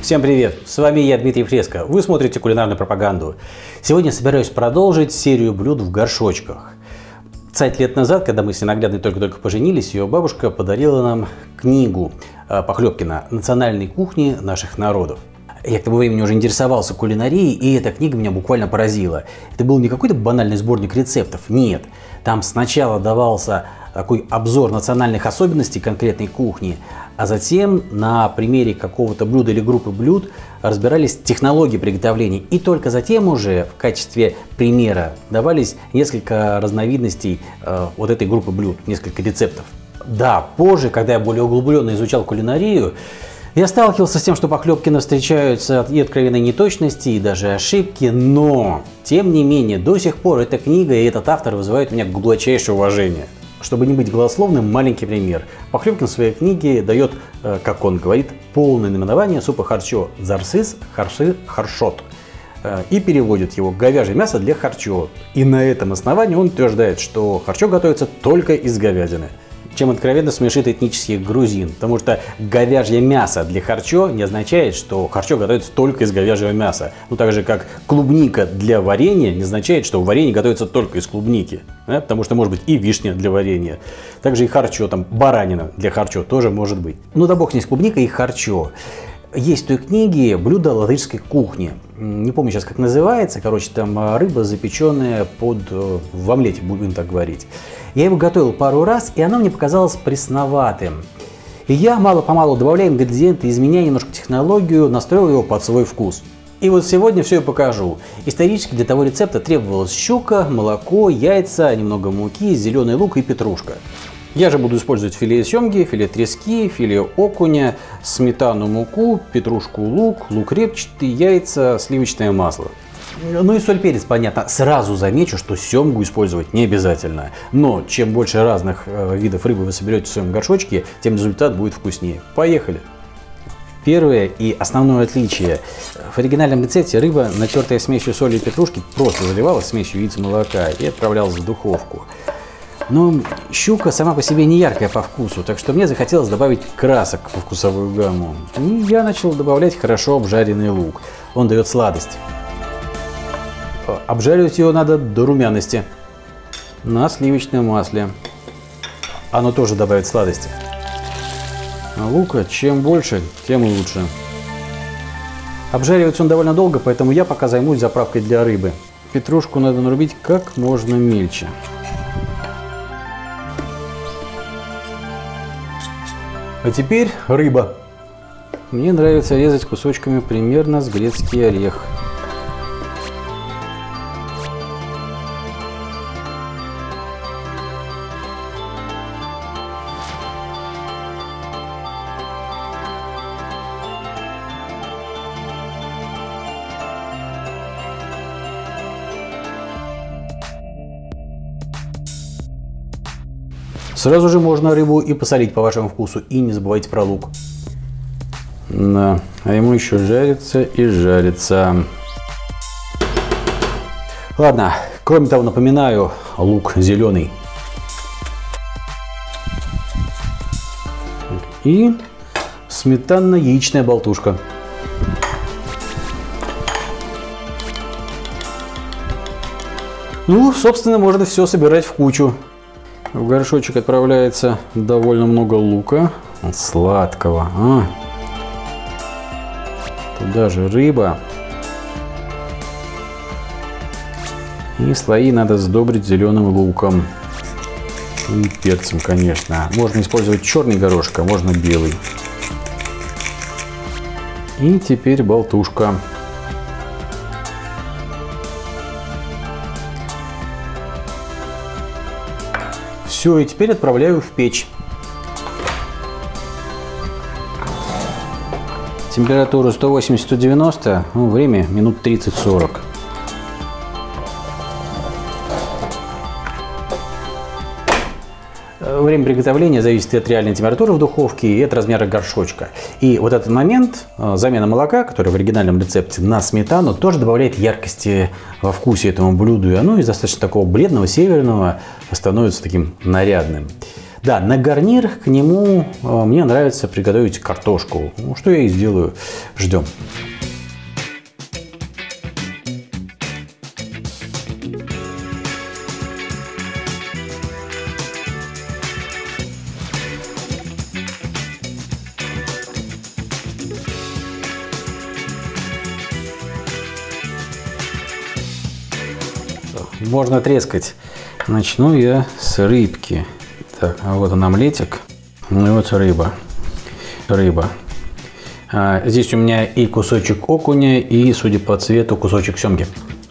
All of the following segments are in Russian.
Всем привет! С вами я, Дмитрий Фреско. Вы смотрите кулинарную пропаганду. Сегодня собираюсь продолжить серию блюд в горшочках. 5 лет назад, когда мы с ненаглядной только-только поженились, ее бабушка подарила нам книгу Похлебкина «Национальной кухни наших народов». Я к тому времени уже интересовался кулинарией, и эта книга меня буквально поразила. Это был не какой-то банальный сборник рецептов, нет. Там сначала давался такой обзор национальных особенностей конкретной кухни, а затем на примере какого-то блюда или группы блюд разбирались технологии приготовления. И только затем уже в качестве примера давались несколько разновидностей вот этой группы блюд, несколько рецептов. Да, позже, когда я более углубленно изучал кулинарию, я сталкивался с тем, что Похлебкина встречаются и откровенные неточности, и даже ошибки, но, тем не менее, до сих пор эта книга и этот автор вызывают у меня глубочайшее уважение. Чтобы не быть голословным, маленький пример. Похлебкин в своей книге дает, как он говорит, полное наименование супа харчо «Зарсыс харши харшот» и переводит его «говяжье мясо для харчо». И на этом основании он утверждает, что харчо готовится только из говядины. Чем откровенно смешит этнических грузин, потому что говяжье мясо для харчо не означает, что харчо готовится только из говяжьего мяса. Ну, так же, как клубника для варенья не означает, что варенье готовится только из клубники, да? Потому что может быть и вишня для варенья. Также и харчо, там баранина для харчо тоже может быть. Ну да бог не с клубникой и харчо. Есть в той книге блюдо латышской кухни. Не помню сейчас, как называется. Короче, там рыба, запеченная в омлете, будем так говорить. Я его готовил пару раз, и оно мне показалось пресноватым. И я мало-помалу, добавляя ингредиенты, изменяя немножко технологию, настроил его под свой вкус. И вот сегодня все и покажу. Исторически для того рецепта требовалась щука, молоко, яйца, немного муки, зеленый лук и петрушка. Я же буду использовать филе семги, филе трески, филе окуня, сметану, муку, петрушку, лук репчатый, яйца, сливочное масло. Ну и соль, перец, понятно. Сразу замечу, что семгу использовать не обязательно. Но чем больше разных видов рыбы вы соберете в своем горшочке, тем результат будет вкуснее. Поехали! Первое и основное отличие. В оригинальном рецепте рыба, натертая смесью соли и петрушки, просто заливалась смесью яиц и молока и отправлялась в духовку. Но щука сама по себе не яркая по вкусу, так что мне захотелось добавить красок во вкусовую гамму. И я начал добавлять хорошо обжаренный лук. Он дает сладость. Обжаривать его надо до румяности на сливочном масле. Оно тоже добавит сладости. А лука чем больше, тем лучше. Обжаривается он довольно долго, поэтому я пока займусь заправкой для рыбы. Петрушку надо нарубить как можно мельче. А теперь рыба. Мне нравится резать кусочками примерно с грецкий орех. Сразу же можно рыбу и посолить по вашему вкусу. И не забывайте про лук. Да, а ему еще жарится и жарится. Ладно, кроме того, напоминаю, лук зеленый. И сметанно-яичная болтушка. Ну, собственно, можно все собирать в кучу. В горшочек отправляется довольно много лука, сладкого. Туда же рыба. И слои надо сдобрить зеленым луком. И перцем, конечно. Можно использовать черный горошек, а можно белый. И теперь болтушка. Все, и теперь отправляю в печь. Температура 180-190, время минут 30-40. Время приготовления зависит от реальной температуры в духовке и от размера горшочка. И вот этот момент, замена молока, который в оригинальном рецепте, на сметану, тоже добавляет яркости во вкусе этому блюду. И оно из достаточно такого бледного, северного становится таким нарядным. Да, на гарнир к нему мне нравится приготовить картошку. Ну, что я и сделаю. Ждем. Можно трескать. Начну я с рыбки. Так, а вот он омлетик. Ну и вот рыба. Здесь у меня и кусочек окуня, и, судя по цвету, кусочек семги.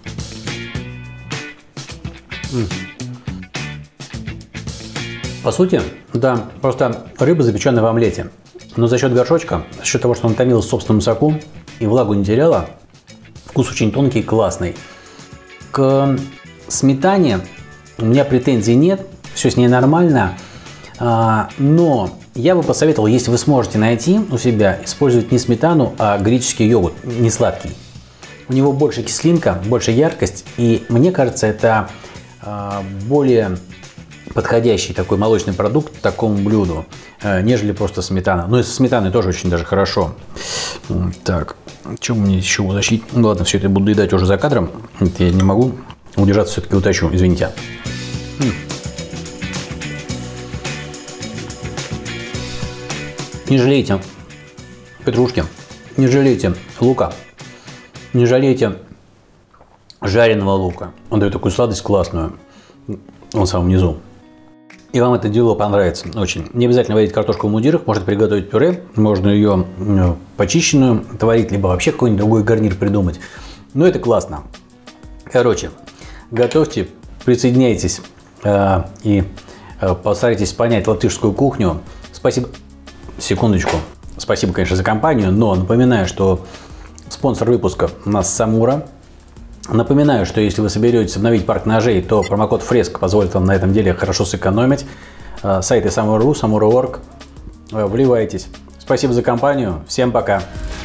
По сути, да, просто рыба, запеченная в омлете. Но за счет горшочка, за счет того, что он томилась в собственном соку и влагу не теряла, вкус очень тонкий и классный. К сметане у меня претензий нет, все с ней нормально, но я бы посоветовал, если вы сможете найти у себя, использовать не сметану, а греческий йогурт, не сладкий. У него больше кислинка, больше яркость, и мне кажется, это более подходящий такой молочный продукт к такому блюду, нежели просто сметана. Ну и со сметаной тоже очень даже хорошо. Так, что мне еще уточнить? Ну ладно, все это буду доедать уже за кадром, это я не могу удержаться, все-таки уточню, извините. Не жалейте петрушки, не жалейте лука, не жалейте жареного лука. Он дает такую сладость классную, он в самом низу. И вам это дело понравится очень. Не обязательно варить картошку в мундирах, можно приготовить пюре, можно ее почищенную творить, либо вообще какой-нибудь другой гарнир придумать. Но это классно. Короче, готовьте, присоединяйтесь и постарайтесь понять латышскую кухню. Спасибо. Секундочку. Спасибо, конечно, за компанию, но напоминаю, что спонсор выпуска у нас Самура. Напоминаю, что если вы соберетесь обновить парк ножей, то промокод FRESK позволит вам на этом деле хорошо сэкономить. Сайты Samura.ru, Samura.org. Вливайтесь. Спасибо за компанию. Всем пока.